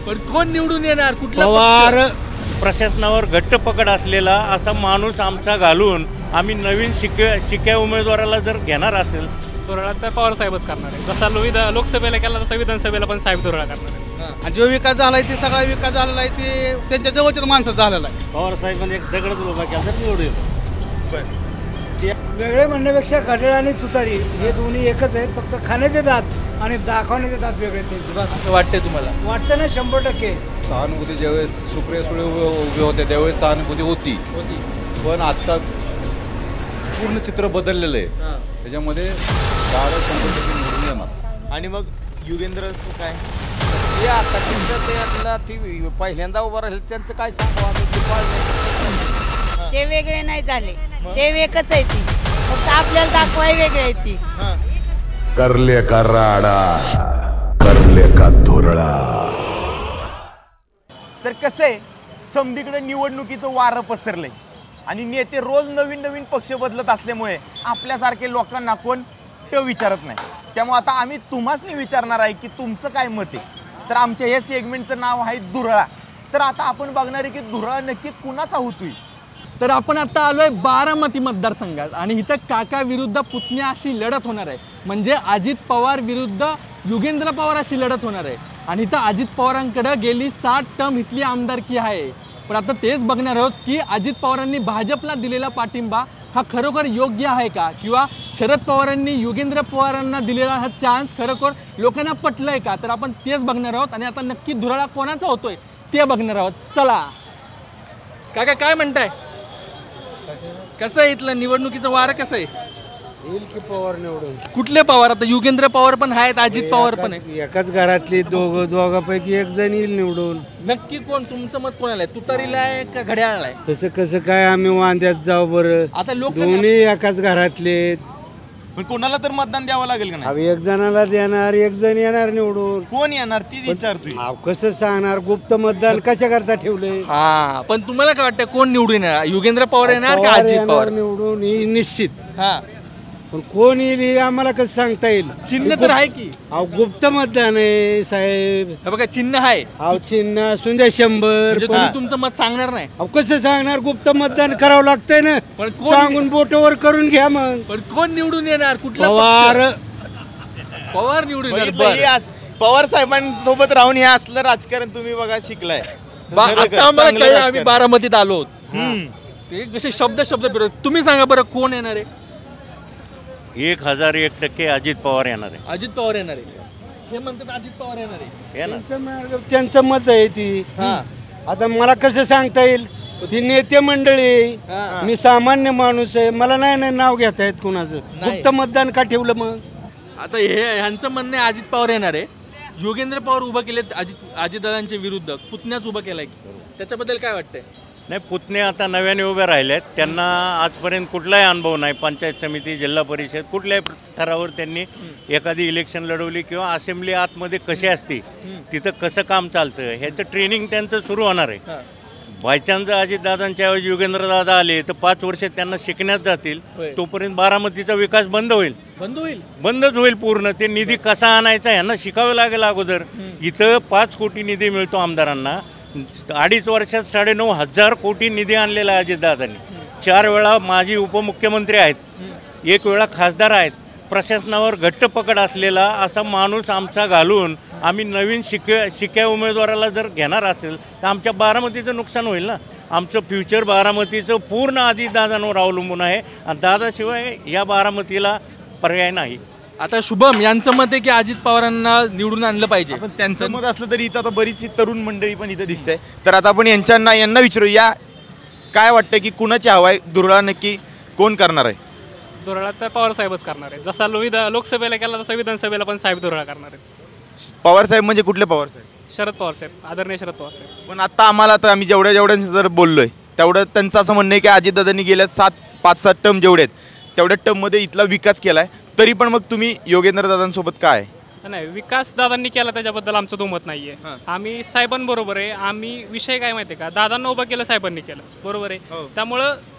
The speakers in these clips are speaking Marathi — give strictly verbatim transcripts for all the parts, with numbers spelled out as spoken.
पण कोण निवडून येणार? कुठला पवार प्रशासनावर घट्ट पकड असलेला असा माणूस आमचा घालून आम्ही नवीन शिक्या शिक्या उमेदवाराला जर घेणार असेल धुराळा तर पवार साहेबच करणार आहे. जसा विधा लोकसभेला केला तसा विधानसभेला पण साहेब धुराळा करणार आहे. आणि जो विकास झाला आहे ते सगळा विकास झालेला आहे ते त्यांच्या जवळच्याच माणसाचा झालेला आहे. पवार साहेबांनी एक दगडच उभा केला तर निवडून येतो. वेगळे म्हणण्यापेक्षा घड्याळ आणि तुतारी हे दोन्ही एकच आहेत, फक्त खाण्याचे दात आणि दाखवण्याचे दात वेगळे त्यांचे. बस असं वाटतंय तुम्हाला? वाटतं ना शंभर टक्के. सहानुभूती ज्यावेळेस सुप्रिया सुळे उभे होते त्यावेळेस सहानुभूती होती, पण आता पूर्ण चित्र बदललेलं आहे. त्याच्यामध्ये दादा शंभर टक्के निवडून येणार. आणि मग युगेंद्र काय हे आता शिंदे ती पहिल्यांदा उभं राहील त्यांचं काय सांगू. ते वेगळे नाही झाले, ते एकच आहे ती, फक्त आपल्याला दाखवाय वेगळे आहे ती. करले का राडा, करले का धुरळा. तर कसं आहे, समधीकडे निवडणुकीचं वारं पसरलंय आणि नेते रोज नवीन नवीन पक्ष बदलत असल्यामुळे आपल्यासारखे लोकांना कोण ट विचारत नाही. त्यामुळे आता आम्ही तुम्हासनी विचारणार आहे की तुमचं काय मत आहे. तर आमच्या या सेगमेंटचं नाव आहे धुरळा. तर आता आपण बघणार आहे की धुरळा नक्की कुणाचा होतोय. तर आपण आता आलोय बारामती मतदारसंघात आणि इथं काका विरुद्ध पुतण्या अशी लढत होणार आहे. म्हणजे अजित पवार विरुद्ध युगेंद्र पवार अशी लढत होणार आहे. आणि इथं अजित पवारांकडे गेली सात टर्म इथली आमदारकी आहे. पण आता तेच बघणार आहोत की अजित पवारांनी भाजपला दिलेला पाठिंबा हा खरोखर योग्य आहे का, किंवा शरद पवारांनी युगेंद्र पवारांना दिलेला हा चान्स खरोखर लोकांना पटलाय का. तर आपण तेच बघणार आहोत आणि आता नक्की धुराळा कोणाचा होतोय ते बघणार आहोत. चला काका, काय म्हणताय? कसं आहे इथलं निवडणुकीचं वारं कसं आहे? येईल की पवार निवडून. कुठले पवार? आता युगेंद्र पवार पण आहेत, अजित पवार पण आहे. एकाच घरातली दोघ दोघांपैकी एक जण येईल निवडून. नक्की कोण? तुमचं मत कोणाला आहे? तुतारीला आहे का घड्याळाला आहे? तसं कसं काय आम्ही वांद्यात जाऊ बरं. आता लोक दोन्ही एकाच घरातले. पण कोणाला तर मतदान द्यावं लागेल का नाही? अहो, एक जणाला देणार, एक जण येणार निवडून. कोण येणार ती विचारतोय. अहो, कसं सांगणार? गुप्त मतदान कशा करता ठेवलंय? हा, पण तुम्हाला काय वाटतं कोण निवडून येणार? युगेंद्र पवार येणार का पवार अजित येणार पवार? निवडून ही निश्चित. हा, पण कोण येईल हे आम्हाला कसं सांगता येईल? चिन्ह तर आहे की. अहो, गुप्त मतदान आहे साहेब. हे बघा चिन्ह आहे. अहो, चिन्ह असून द्या शंभर. म्हणजे तुम्ही तुमचं मत सांगणार नाही? अहो, कसं सांगणार? गुप्त मतदान करावं लागतंय ना. पण कोण सांगून बोटवर करून घ्या मग. पण कोण निवडून येणार? कुठला पवार. पक्ष? पवार निवडून येणार. बघितलं, हे अस- पवार साहेबांसोबत राहून हे असलं राजकारण तुम्ही बघा शिकलाय. बा- खरं- आता आम्हाला चांगलं कळलं, आम्ही राजकारण. बारामतीत आलो आहोत. हम्म. ते कसे शब्द शब्द फिरवत. तुम्ही सांगा बरं कोण येणार आहे? एक हजार एक टक्के अजित पवार येणार आहे. अजित पवार येणार आहे. हे म्हणतात अजित पवार येणार आहे. येणार. त्यांचं मार्ग- त्यांचं मत आहे ती. हा. आता मला कसं सांगता येईल? ती नेते मंडळी आहे. हा. मी सामान्य माणूस आहे. मला नाही नाही नाव घेता येत कुणाचं. नाही. गुप्त मतदान का ठेवलं मग? आता हे ह्यांचं म्हणणं आहे अजित पवार येणार आहे. योगेंद्र पवार उभं केलेत अजित अजितदादांच्या विरुद्ध. पुतण्याच उभं केलाय. त्याच्याबद्दल काय वाटतंय? नाही, पुतणे आता नव्याने उभे राहिले आहेत. त्यांना आजपर्यंत कुठलाही अनुभव नाही. पंचायत समिती, जिल्हा परिषद कुठल्याही स्तरावर त्यांनी एखादी इलेक्शन लढवली किंवा असेंब्ली आतमध्ये कशी असते, तिथं कसं काम चालतं ह्याचं ट्रेनिंग त्यांचं सुरू होणार आहे. बायचान्स अजितदादांच्या ऐवजी युगेंद्रदादा आले तर पाच वर्ष त्यांना शिकण्यात जातील. तोपर्यंत बारामतीचा विकास बंद होईल. बंद होईल? बंदच होईल पूर्ण. ते निधी कसा आणायचा यांना शिकावं लागेल अगोदर. इथं पाच कोटी निधी मिळतो आमदारांना. अडीच वर्षात साडेनऊ हजार कोटी निधी आणलेला आहे अजितदादांनी. चार वेळा माजी उपमुख्यमंत्री आहेत, एक वेळा खासदार आहेत. प्रशासनावर घट्ट पकड असलेला असा माणूस आमचा घालून आम्ही नवीन शिक्या शिक्या उमेदवाराला जर घेणार असेल तर आमच्या बारामतीचं नुकसान होईल ना. आमचं फ्युचर बारामतीचं पूर्ण अजितदादांवर अवलंबून आहे आणि दादाशिवाय या बारामतीला पर्याय नाही. आता शुभम यांचं मत आहे की अजित पवारांना निवडून आणलं पाहिजे. पण त्यांचं मत असलं तरी इथं आता बरीचशी तरुण मंडळी पण इथं दिसते. तर आता आपण यांच्यांना यांना विचारूया काय वाटतं की कुणाची हवा आहे, धुरळा नक्की कोण करणार आहे? धुराळा तर पवार साहेबच करणार आहे. जसा विधा लोकसभेला केला तसा विधानसभेला पण साहेब धुराळा करणार आहे. पवार साहेब म्हणजे कुठले पवार साहेब? शरद पवार साहेब, आदरणीय शरद पवार साहेब. पण आता आम्हाला आता आम्ही जेवढ्या जेवढ्यांशी जर बोललोय तेवढं त्यांचं असं म्हणणं आहे की अजितदादांनी गेल्या सात पाच सात टर्म जेवढे आहेत तेवढ्या टर्ममध्ये इथला विकास केला आहे. तरी पण मग तुम्ही योगेंद्रदादांसोबत काय? नाही, विकास दादांनी केला त्याच्याबद्दल आमचं दुमत नाही आहे. आम्ही साहेबांबरोबर आहे. आम्ही विषय काय माहिती आहे का, दादांना उभं केलं, साहेबांनी केलं, बरोबर आहे. त्यामुळं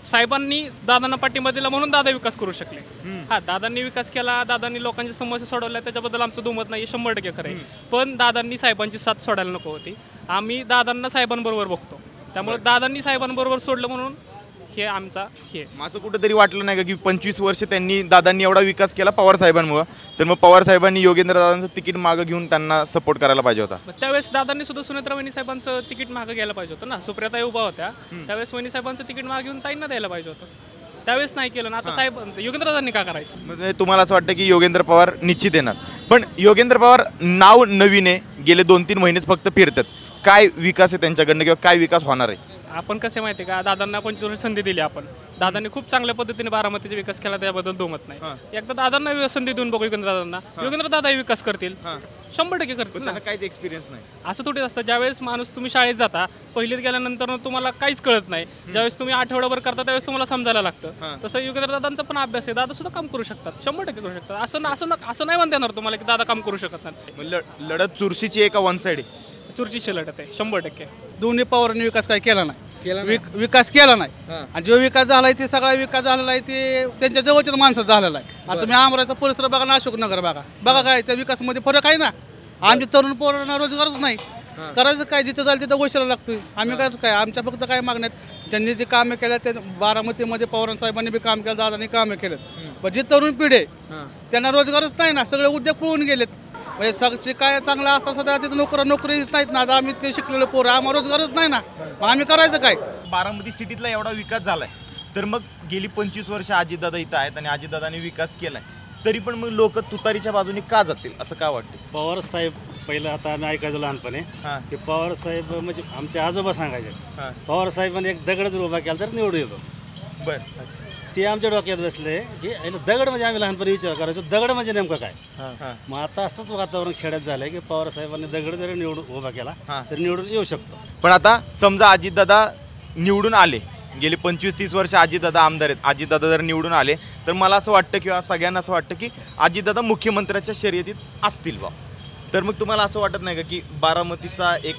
साहेबांनी दादांना पाठिंबा दिला म्हणून दादा विकास करू शकले. हा, दादांनी विकास केला, दादांनी लोकांच्या समस्या सोडवल्या, त्याच्याबद्दल आमचं दुमत नाही, शंभर टक्के खरं आहे. पण दादांनी साहेबांची साथ सोडायला नको होती. आम्ही दादांना साहेबांबरोबर बघतो, त्यामुळे दादांनी साहेबांबरोबर सोडलं म्हणून हे आमचा हे. असं कुठंतरी वाटलं नाही का की पंचवीस वर्ष त्यांनी दादांनी एवढा विकास केला पवार साहेबांमुळे, तर मग पवार साहेबांनी योगेंद्र दादांचं तिकीट मागं घेऊन त्यांना सपोर्ट करायला पाहिजे होता? त्यावेळेस दादांनी सुद्धा सुनेत्रा वहिनी साहेबांचं तिकीट मागं घ्यायला पाहिजे होतं ना. सुप्रियाताई उभा होत्या त्यावेळेस वहिनी साहेबांचं तिकीट मागं घेऊन ताईंना द्यायला पाहिजे होतं. त्यावेळेस नाही केलं ना. आता साहेब योगेंद्र दादांनी का करायचं? म्हणजे तुम्हाला असं वाटतं की योगेंद्र पवार निश्चित येणार, पण योगेंद्र पवार नाव नवीन आहे, गेले दोन तीन महिनेच फक्त फिरतात. काय विकास आहे त्यांच्याकडनं किंवा काय विकास होणार आहे? आपण कसे माहिती का, दादांना पंचवीस वर्ष संधी दिली आपण. दादांनी खूप चांगल्या पद्धतीने बारामतीचा विकास केला, त्याबद्दल दुमत नाही. एकदा दादांना संधी देऊन बघू योगेंद्र दादांना, योगेंद्र दादा विकास करतील, शंभर टक्के करतील. त्यांना काहीच एक्सपिरियन्स नाही. असं थोडीच असतं. ज्यावेळेस माणूस तुम्ही शाळेत जाता, पहिलीत गेल्यानंतर तुम्हाला काहीच कळत नाही, ज्यावेळेस तुम्ही आठवड्याभर करता त्यावेळेस तुम्हाला समजायला लागतं. तसं योगेंद्र दादांचा पण अभ्यास आहे, दादा सुद्धा काम करू शकतात, शंभर टक्के करू शकतात. असं असं असं नाही म्हणता येणार तुम्हाला की दादा काम करू शकत नाही. लढत चुरशीची आहे का वन साइड आहे? चुरशीची लढत आहे, शंभर टक्के. दोन्ही पवारांनी विकास काय केला नाही, विक- विकास केला नाही. आणि जो विकास झालाय ते सगळा विकास झालेला आहे ते त्यांच्या जवळच्याच माणसात झालेला आहे. आता तुम्ही आमराचा परिसर बघा ना, अशोकनगर बघा, बघा काय त्या विकासामध्ये फरक आहे ना. आमच्या तरुण पोरांना रोजगारच नाही, करायचं काय, जिथं जाईल तिथं गोष्टीला लागतोय. आम्ही काय काय आमच्या फक्त काय मागण्यात ज्यांनी जे कामं केल्या ते बारामतीमध्ये पवार साहेबांनी बी काम केलं, दादांनी कामं केलेत. पण जी तरुण पिढी आहे त्यांना रोजगारच नाही ना, सगळे उद्योग पळून गेलेत. म्हणजे सगळे काय चांगलं असता सध्या तिथं नोकऱ्या नोकरीच नाहीत ना. आता आम्ही इतके शिकलेलो पोरं, आम्हाला रोजगारच नाही ना, मग आम्ही करायचं काय? बारामती सिटीतला एवढा विकास झालाय, तर मग गेली पंचवीस वर्ष अजितदादा इथं आहेत आणि अजितदादांनी विकास केलाय, तरी पण मग लोक तुतारीच्या बाजूने का जातील असं का वाटतं? पवार साहेब पहिलं आता आम्ही ऐकायचो लहानपणे की पवार साहेब म्हणजे आमचे आजोबा सांगायचे, पवार साहेबांनी एक दगड जर उभा केला तर निवडून येतो. बरं, ते आमच्या डोक्यात बसले की दगड म्हणजे आम्ही लहानपणी विचार करायचो दगड म्हणजे नेमकं काय. मग आता असंच वातावरण खेड्यात झालंय की पवार साहेबांनी दगड जरी निवडून उभा केला तर निवडून येऊ शकतो. पण आता समजा अजितदादा निवडून आले, गेले पंचवीस तीस वर्ष अजितदादा आमदार आहेत, अजितदादा जर निवडून आले तर मला असं वाटतं किंवा सगळ्यांना असं वाटतं की अजितदादा मुख्यमंत्र्याच्या शर्यतीत असतील बा. तर मग तुम्हाला असं वाटत नाही का की बारामतीचा एक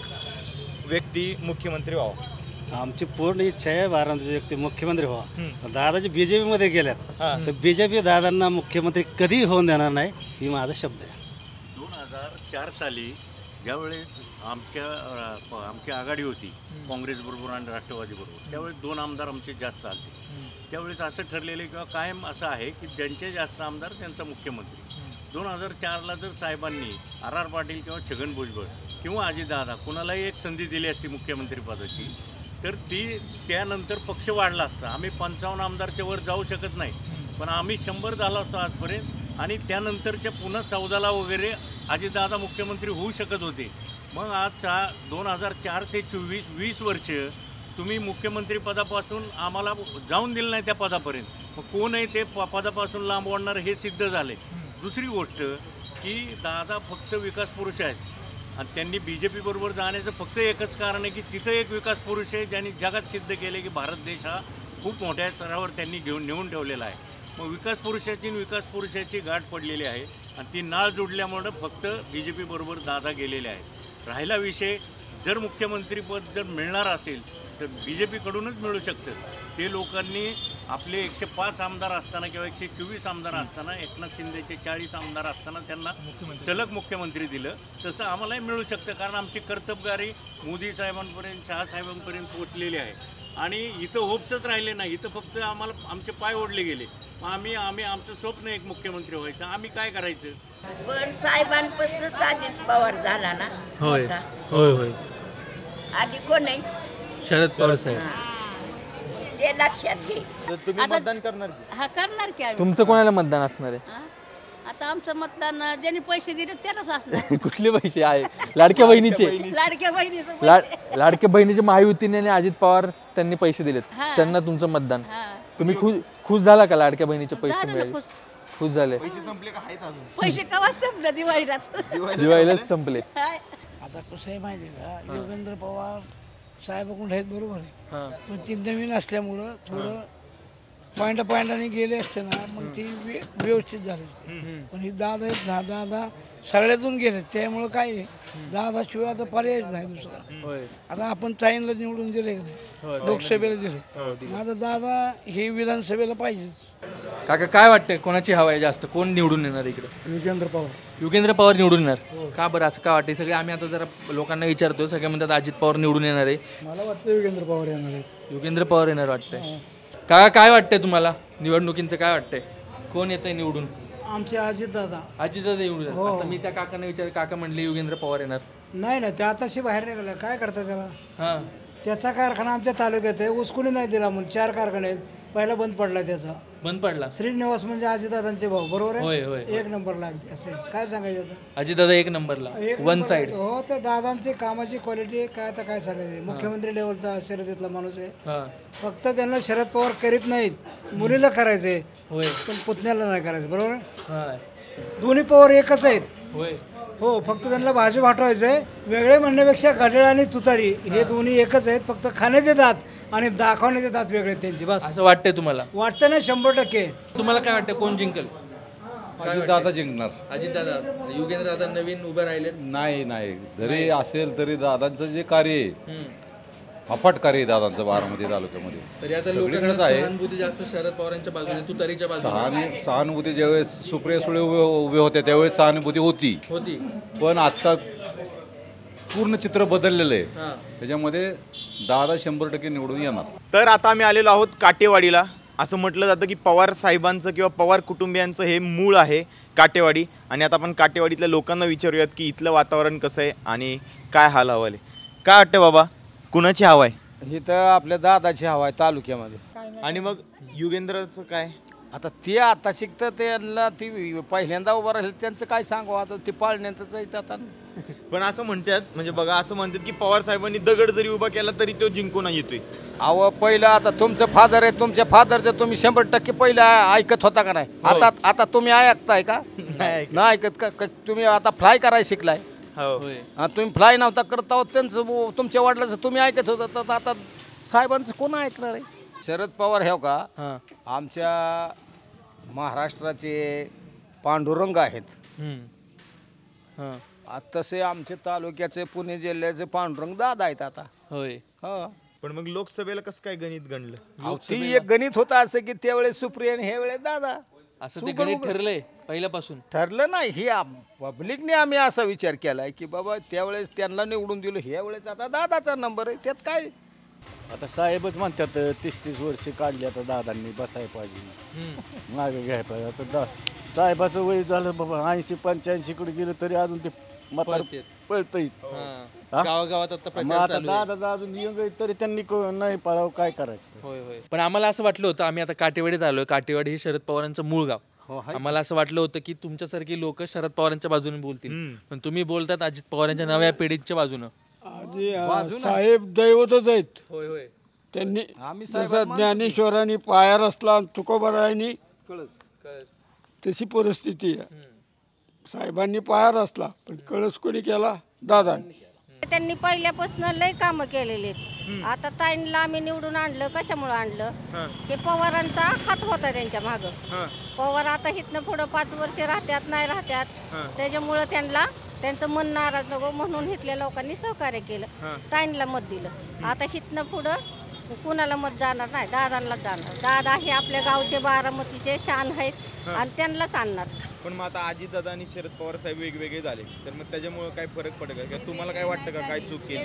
व्यक्ती मुख्यमंत्री व्हावा? आमची पूर्ण इच्छा आहे बारामतीचे व्यक्ती मुख्यमंत्री व्हावा. दादाजी बीजेपी मध्ये गेल्यात तर बीजेपी दादांना मुख्यमंत्री कधी होऊन देणार नाही, ही माझा शब्द आहे. दोन हजार चार साली ज्यावेळेस आमच्या आमची आघाडी होती काँग्रेसबरोबर आणि राष्ट्रवादीबरोबर, त्यावेळेस दोन आमदार आमचे जास्त आले. त्यावेळेस असं ठरलेलं किंवा कायम असं आहे की ज्यांचे जास्त आमदार त्यांचा मुख्यमंत्री. दोन हजार चारला जर साहेबांनी आर आर पाटील किंवा छगन भुजबळ किंवा अजितदादा कुणालाही एक संधी दिली असती मुख्यमंत्रीपदाची, तर ती त्यानंतर पक्ष वाढला असता. आम्ही पंचावन्न आमदारच्या वर जाऊ शकत नाही, पण आम्ही शंभर झालो असतो आजपर्यंत, आणि त्यानंतरच्या पुन्हा चौदाला वगैरे अजितदादा मुख्यमंत्री होऊ शकत होते. मग आज चा दोन हजार चार ते चोवीस वीस वर्ष तुम्ही मुख्यमंत्रीपदापासून आम्हाला जाऊन दिलं नाही त्या पदापर्यंत. मग कोणही ते प पदापासून लांब ओढणार हे सिद्ध झाले. दुसरी गोष्ट की दादा फक्त विकास पुरुष आहेत आणि त्यांनी बी जे पीबरोबर जाण्याचं फक्त एकच कारण आहे की तिथं एक विकास पुरुष आहे ज्यांनी जगात सिद्ध केले की भारत देश हा खूप मोठ्या स्तरावर त्यांनी घेऊन नेऊन ठेवलेला आहे. मग विकास पुरुषाची विकास पुरुषाची गाठ पडलेली आहे आणि ती नाळ जोडल्यामुळं फक्त बी जे पीबरोबर दादा गेलेले आहेत. राहिला विषय, जर मुख्यमंत्रीपद जर मिळणार असेल तर बी जे पीकडूनच मिळू शकतं. ते लोकांनी आपले एकशे पाच आमदार असताना किंवा एकशे चोवीस आमदार असताना, एकनाथ शिंदेचे चाळीस आमदार असताना त्यांना सलग मुख्यमंत्री दिलं. तसं आम्हालाही मिळू शकतं, कारण आमची कर्तबगारी मोदी साहेबांपर्यंत, शहासाहेबांपर्यंत पोचलेली आहे. आणि इथं होप्सच राहिले नाही, इथं फक्त आम्हाला आमचे पाय ओढले गेले. मग आम्ही आम्ही आमचं स्वप्न एक मुख्यमंत्री व्हायचं, आम्ही काय करायचं? पण साहेबांपासूनच अजित पवार झाला ना. होय होय होय आधी कोण आहे? शरद पवार साहेब. ते लक्षात घे. तुम्ही मतदान करणार? हा, करणार की आम्ही. तुमचं कोणाला मतदान असणार आहे? आता आमचं मतदान ज्यांनी पैसे दिले त्यालाच असणार. कुठले पैसे आहे? लाडक्या बहिणीचे. लाडक्या बहिणीचं लाड लाडक्या बहिणीचे महायुतीने आणि अजित पवार त्यांनी पैसे दिलेत, त्यांना तुमचं मतदान. तुम्ही खुश खुश झाला का लाडक्या बहिणीचे पैसे मिळाले? खुश झाले. पैसे संपले का आहेत अजून? पैसे केव्हा संपले? दिवाळीलाच. दिवाळीलाच संपले. आता कसं आहे माहिती आहे का, योगेंद्र पवार साहेब कोण आहेत बरोबर आहे, पण ती नवीन असल्यामुळं थोडं पॉईंट पॉईंटाने गेले असते ना मग ती व्य- व्यवस्थित झाली असती. पण ही दादा आहेत ना दादा सगळ्यातून गेले त्यामुळं काय आहे, दादाशिवाय आता पर्यायच नाही दुसरा. आता आपण चाईनला निवडून दिले का नाही, लोकसभेला दिले, माझा दादा हे विधानसभेला पाहिजेच. काका काय वाटतंय कोणाची हवा आहे जास्त, कोण निवडून येणार इकडे? युगेंद्र पवार. युगेंद्र पवार निवडून येणार का बरं, असं का वाटतंय? सगळे आम्ही आता जरा लोकांना विचारतो, सगळे म्हणतात अजित पवार निवडून येणार आहे. मला वाटतं युगेंद्र पवार येणार आहेत. युगेंद्र पवार येणार वाटतंय. काका काय वाटतंय तुम्हाला निवडणुकींचं, काय वाटतंय कोण येतंय निवडून? आमचे अजित दादा. अजित दादा निवडून येणार. आता मी त्या काकांना विचार, काका म्हणले युगेंद्र पवार येणार. नाही ना ते आताशी बाहेर निघाला, काय करता त्याला? हां त्याचा कारखाना आमच्या तालुक्यात आहे, उसकुणी नाही दिला म्हणून चार कारखाने आहेत, पहिला बंद पडला त्याचा. बंद पडला. श्रीनिवास म्हणजे अजितदादांचे भाऊ, बरोबर होय, आहे. होय. एक नंबरला अगदी असं काय सांगायचं आता. अजित दादा एक नंबरला, एक वन नंबर साइड. आहे. हो तर दादांची कामाची क्वालिटी काय आता काय सांगायचं. मुख्यमंत्री लेवलचा शर्यतीतला माणूस आहे. हां फक्त त्यांना शरद पवार करीत नाहीत, मुलीला करायचंय होय. पण पुतण्याला नाही करायचं, बरोबर. हां दोन्ही पवार एकच आहेत. होय. हो फक्त त्यांना भाजप हटवायचंय. वेगळे म्हणण्यापेक्षा घड्याळ आणि तुतारी हे दोन्ही एकच आहेत, फक्त खाण्याचे दात आणि दाखवण्याचे दात वेगळे आहेत त्यांचे, बस. असं वाटतंय तुम्हाला? वाटतं ना शंभर टक्के. तुम्हाला काय वाटतं कोण जिंकल? अजित दादा जिंकणार. अजित दादा. युगेंद्र दादा नवीन उभे राहिले नाही नाही जरी असेल तरी दादांचं जे कार्य आहे अफाट कार्य आहे दादांचं बारामती तालुक्यामध्ये. तरी आता सगळीकडेच लोकांना आहे. सहानुभूती जास्त शरद पवारांच्या बाजूने, तुतारीच्या बाजूने सहानु सहानुभूती ज्यावेळेस सुप्रिया सुळे उभे उभे होते त्यावेळेस सहानुभूती होती, होती. पण आता पूर्ण चित्र बदललेलं आहे. हां त्याच्यामध्ये दादा शंभर टक्के निवडून येणार. तर आता आम्ही आलेलो आहोत काटेवाडीला. असं म्हटलं जातं की पवार साहेबांचं किंवा पवार कुटुंबियांचं हे मूळ आहे काटेवाडी. आणि आता आपण काटेवाडीतल्या लोकांना विचारूयात की इथलं वातावरण कसं आहे आणि काय हाल हवाल आहे. काय वाटतं बाबा, कुणाची हवा आहे? ही तर आपल्या दादाची हवा आहे तालुक्यामध्ये. आणि मग युगेंद्रचं काय? आता ते आता शिकतं त्यांना ती पहिल्यांदा उभं राहील त्यांचं काय सांगू आता, ते पाळण्यातच आहे आता. पण असं म्हणतात, म्हणजे बघा असं म्हणतात की पवार साहेबांनी दगड जरी उभा केला तरी तो जिंकून येतोय. अहो पहिलं आता तुमचं फादर आहे, तुमच्या फादरचं तुम्ही शंभर टक्के पहिलं ऐकत होता का नाही? आता आता तुम्ही ऐकताय का? नाही ऐकत का? का तुम्ही आता फ्लाय करायला शिकलाय? हो तुम्ही फ्लाय नव्हता करता होत त्यांचं, तुमच्या वडिलांचं तुम्ही ऐकत होता, तर आता साहेबांचं कोण ऐकणार आहे? शरद पवार हे का आमच्या महाराष्ट्राचे पांडुरंग आहेत. तसे आमच्या तालुक्याचे पुणे जिल्ह्याचे पांडुरंग दादा आहेत आता. होय. हा पण मग लोकसभेला कसं काय गणित गणलं? ती एक गणित होतं असं की त्यावेळेस सुप्रिया आणि ह्या वेळेस दादा. असं ते गणित ठरलंय पहिल्यापासून? ठरलं नाही, ही पब्लिकने आम्ही असा विचार केलाय की बाबा त्यावेळेस त्यांना निवडून दिलं, ह्या वेळेस आता दादाचा नंबर आहे, त्यात काय. आता साहेबच म्हणतात तीस तीस वर्ष काढली आता दादांनी बसाय पाहिजे, मागे घ्याय पाहिजे. आता दा साहेबाचं वय झालं बाबा ऐंशी पंच्याऐंशी कडे गेलं तरी अजून ते म्हातार पळतंय. गावागावात आता प्रचार चालू आहे. दादा अजून यंग आहे तरी त्यांनी को- नाही पळावं, काय करायचं. होय होय. पण आम्हाला असं वाटलं होतं, आम्ही आता काटेवाडीत आलोय, काटेवाडी हे शरद पवारांचं मूळ गाव. आम्हाला असं वाटलं होतं की तुमच्यासारखी लोक शरद पवारांच्या बाजूने बोलतील, पण तुम्ही बोलतात अजित पवारांच्या नव्या पिढीच्या बाजूनं. साहेब दैवतच आहेत. होय होय. त्यांनी जसं ज्ञानेश्वरांनी पाया रचला, तुकोबारायांनी तशी परिस्थिती आहे. साहेबांनी पाया रचला पण कळस कोणी केला? दादांनी. त्यांनी पहिल्यापासून लय कामं केलेली आहेत. आता ताईंला आम्ही निवडून आणलं, कशामुळे आणलं की पवारांचा हात होता त्यांच्या मागं. पवार आता इथनं पुढं पाच वर्ष राहत्यात नाही राहत्यात, त्याच्यामुळं त्यांना त्यांचं मन नाराज नको म्हणून इथल्या लोकांनी सहकार्य केलं, ताईंला मत दिलं. आता इथनं पुढं कुणाला मत जाणार नाही, दादांना जाणार. दादा हे आपल्या गावचे बारामतीचे शान आहेत आणि त्यांनाच आणणार. पण मग आता अजित दादा आणि शरद पवार साहेब वेगवेगळे झाले, तर मग त्याच्यामुळे काय फरक पडेल का? तुम्हाला काय वाटतं का काय चूक केली?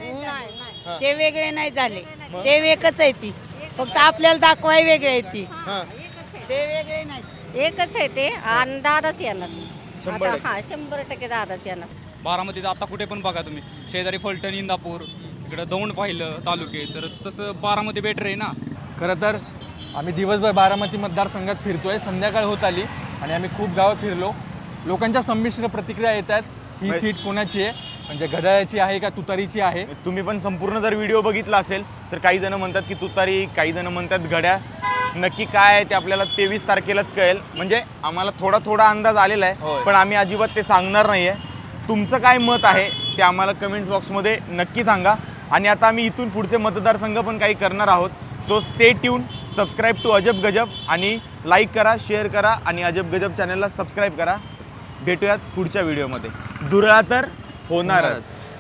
ते वेगळे नाही झाले, ते एकच आहे ती, फक्त आपल्याला दाखवाय वेगळे आहे ती. ते वेगळे नाही, एकच आहे ते आणि दादाच येणार. आता हा शंभर टक्के दादाच येणार. बारामतीत आता कुठे पण बघा तुम्ही, शेजारी फलटण, इंदापूर, इकडं दौंड पाहिलं तालुके, तर तसं बारामती बेटर आहे ना. खरं तर आम्ही दिवसभर बारामती मतदारसंघात फिरतोय, संध्याकाळ होत आली आणि आम्ही खूप गावं फिरलो. लोकांच्या संमिश्र प्रतिक्रिया येतात. ही सीट कोणाची आहे, म्हणजे घड्याळाची आहे का तुतारीची आहे? तुम्ही पण संपूर्ण जर व्हिडिओ बघितला असेल तर काही जण म्हणतात की तुतारी, काही जण म्हणतात घड्याळ. नक्की काय आहे ते आपल्याला तेवीस तारखेलाच कळेल. म्हणजे आम्हाला थोडा थोडा अंदाज आलेला आहे, पण आम्ही अजिबात ते सांगणार नाही आहे. तुमचं काय मत आहे ते आम्हाला कमेंट्स बॉक्समध्ये नक्की सांगा. आणि आता आम्ही इथून पुढचे मतदारसंघ पण काही करणार आहोत. So stay tuned. Subscribe to Ajab Gajab आणि लाईक करा, शेअर करा आणि अजब गजब चॅनलला सबस्क्राईब करा. भेटूयात पुढच्या व्हिडिओमध्ये. दुरळा तर होणारच.